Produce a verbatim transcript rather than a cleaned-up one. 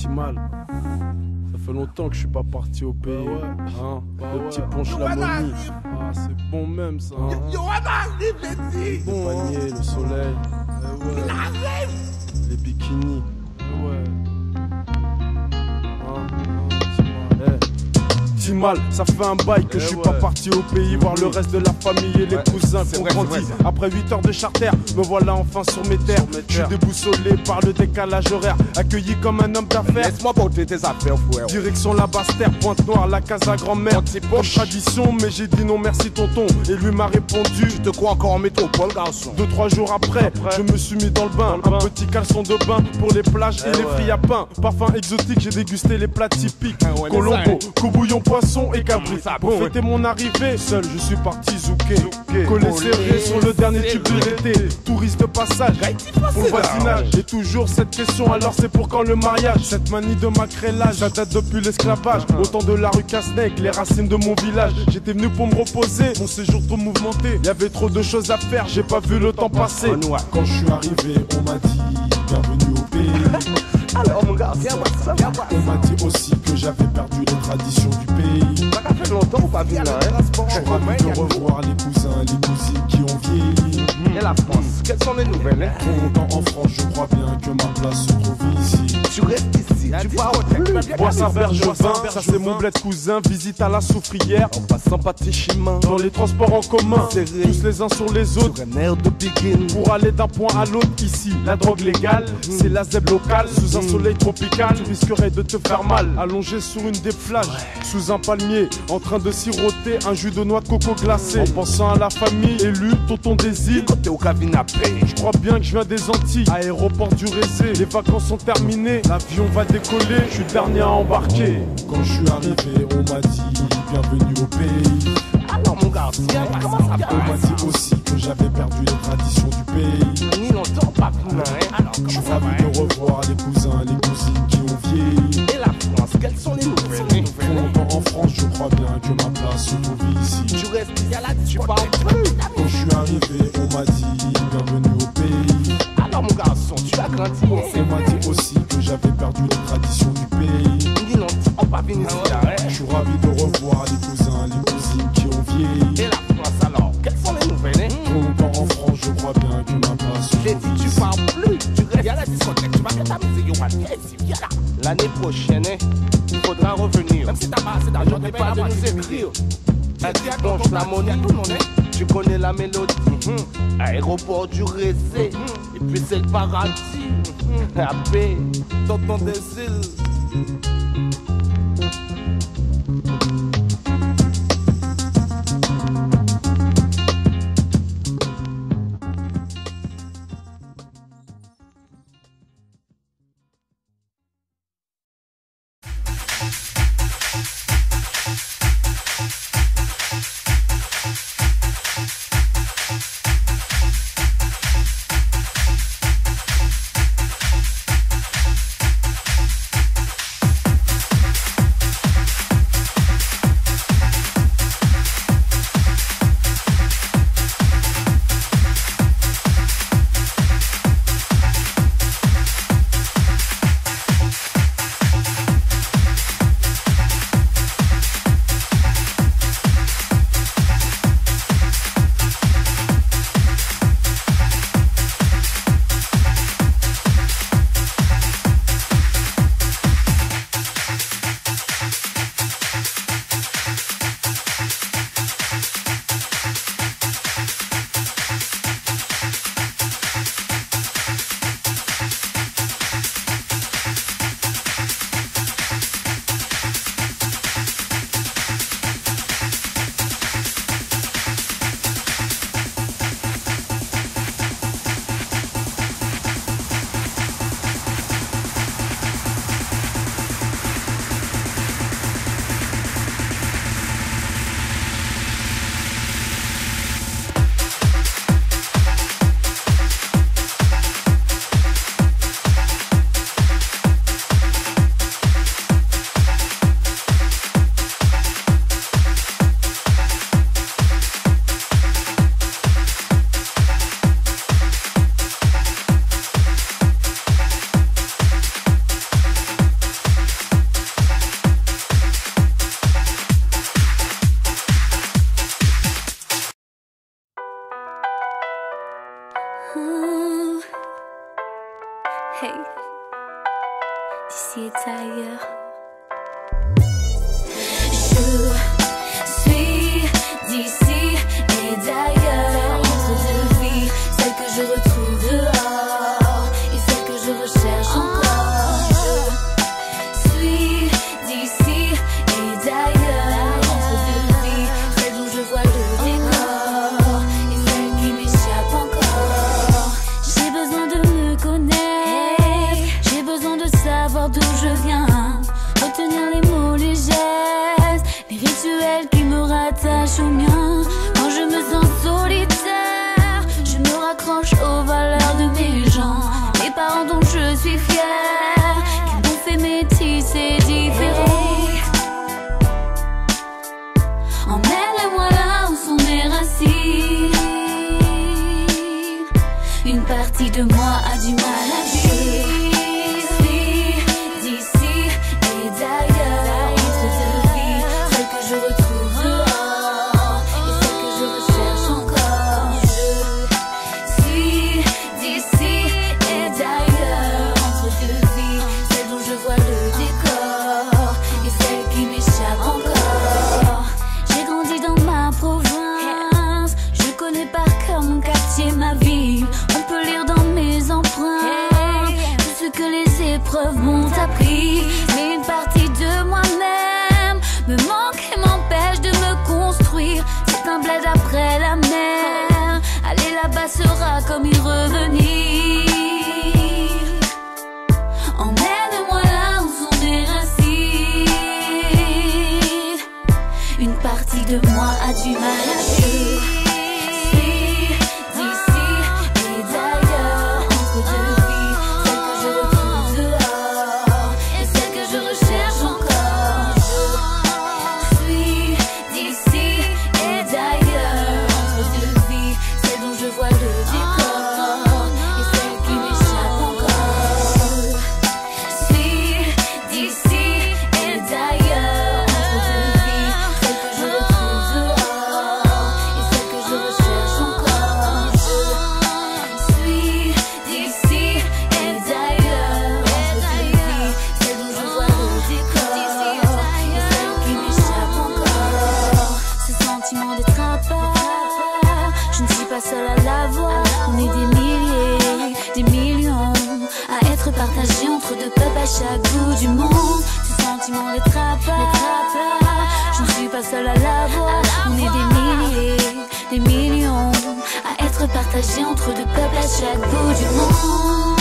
Timal. Ça fait longtemps que je suis pas parti au pays. Ouais. Hein, bah le ouais. petit ponche la monie. Ah, c'est bon même ça. Hein. Bon panier, le soleil. Eh ouais. Les bikinis. Eh ouais. Hein, hein, Timal, ça fait un bail que eh je suis ouais. pas parti au pays voir le reste de la famille et les ouais. cousins qu'on grandit. Après huit heures de charter, me voilà enfin sur mes terres. Je suis déboussolé par le décalage horaire, accueilli comme un homme d'affaires. Laisse-moi porter tes affaires, frère. Direction la Basse-Terre, Pointe-Noire, la casa grand-mère. Comme tradition, mais j'ai dit non merci tonton. Et lui m'a répondu, je te crois encore en métropole, garçon. Deux, trois jours après, après, je me suis mis dans le bain. Dans le un bain. Petit caleçon de bain pour les plages eh et les ouais. filles à pain. Parfum exotique, j'ai dégusté les plats typiques. Ah ouais, Colombo, coubouillon, poisson et cabri. Pour fêter mon arrivée, seul je suis parti zouker. Collé serré sur le dernier tube de l'été. Touriste de passage, pour le voisinage. J'ai toujours cette question, alors c'est pour quand le mariage? Cette manie de macrélage, ça date depuis l'esclavage. Au temps de la rue Casnec, les racines de mon village. J'étais venu pour me reposer, mon séjour trop mouvementé. Y'avait trop de choses à faire, j'ai pas vu le temps passer. Quand je suis arrivé, on m'a dit bienvenue au pays. Alors mon gars, viens voir ça, viens voir. On m'a dit aussi que j'avais perdu les traditions du pays. Ça fait longtemps ou pas vu là, hein? Je suis ravi de revoir les cousins, les cousines qui ont vieilli. Et la France, quelles sont les nouvelles, hein? Longtemps en France, je crois bien que ma place se trouve ici. Tu restes ici, tu pars au tech. Bois un verre, je vin, ça c'est mon bled cousin. Visite à la soufrière, en passant par tes chemins. Dans les transports en commun, serrés, tous les uns sur les autres. Sur un air de begin. Pour aller d'un point à l'autre ici, la drogue légale, mmh. c'est la zèbre locale. Sous un soleil tropical, tu risquerais de te faire mal. Allongé sur une des plages, ouais. sous un palmier, en train de siroter un jus de noix de coco glacé. En pensant à la famille, élu, tonton des îles. Côté au cabinapé. Je crois bien que je viens des Antilles, aéroport du Rézé. Les vacances sont terminées, l'avion va décoller. Je suis le dernier à embarquer. Quand je suis arrivé, on m'a dit bienvenue au pays. Alors mon gars, viens, comment ça va? On m'a dit aussi que j'avais perdu les traditions du pays. Ni longtemps pas plus loin, hein? Alors comment je suis ça va? ravi de revoir les cousins, les cousines qui ont vieilli. Et la France, quelles sont les nouvelles? Longtemps en France, je crois bien que ma place se trouve ici. Tu restes ici à la tu parles plus. Quand je suis arrivé, on m'a dit bienvenue au pays. Alors mon garçon, tu as grandi. On m'a dit aussi que j'avais perdu les traditions du pays. Ni longtemps pas venu ici, hein? Je suis ravi de revoir les cousins, les cousines qui ont vieilli. Et la France alors, quelles sont les nouvelles, hein? Longtemps en France, je crois bien que ma place se j'ai trouve dit, ici. tu parles plus. Tu restes à la discothèque, tu vas que ta musique, yo, viens ici, viens là. L'année prochaine, hein, il faudra revenir. Même si t'as pas assez d'argent, t'es pas de nous écrire. Tu penches la monnaie, tu connais la mélodie. Mm-hmm. Aéroport du Rézé, mm-hmm. et puis c'est le paradis. Mm-hmm. La paix, tonton des îles. Hey, d'ici et ailleurs. Je suis d'ici et d'ailleurs, entre deux vies, celle que je retrouve dehors et celle que je recherche encore. Je suis d'ici et d'ailleurs, entre deux vies, celle dont je vois le décor et celle qui m'échappe encore. J'ai besoin de me connaître, j'ai besoin de savoir d'où je viens, retenir les mots, les gestes, les rituels qui me rattachent au mien. Quand je me sens solitaire, je me raccroche aux valeurs de mes gens, mes parents dont je suis fière, qui m'ont fait métisser différents. Emmène-moi là où sont mes racines. Une partie de moi a du mal à vivre. Ma vie, on peut lire dans mes empreintes tout ce que les épreuves m'ont appris. Mais une partie de moi-même me manque et m'empêche de me construire. C'est un bled après la mer, aller là-bas sera comme y revenir. Emmène-moi là où sont mes racines. Une partie de moi a du mal à vivre. Je ne suis pas seule à l'avoir, on est des milliers, des millions, à être partagés entre deux peuples à chaque bout du monde. Ce sentiment d'être à part, je ne suis pas seule à l'avoir, on est des milliers, des millions, à être partagés entre deux peuples à chaque bout du monde.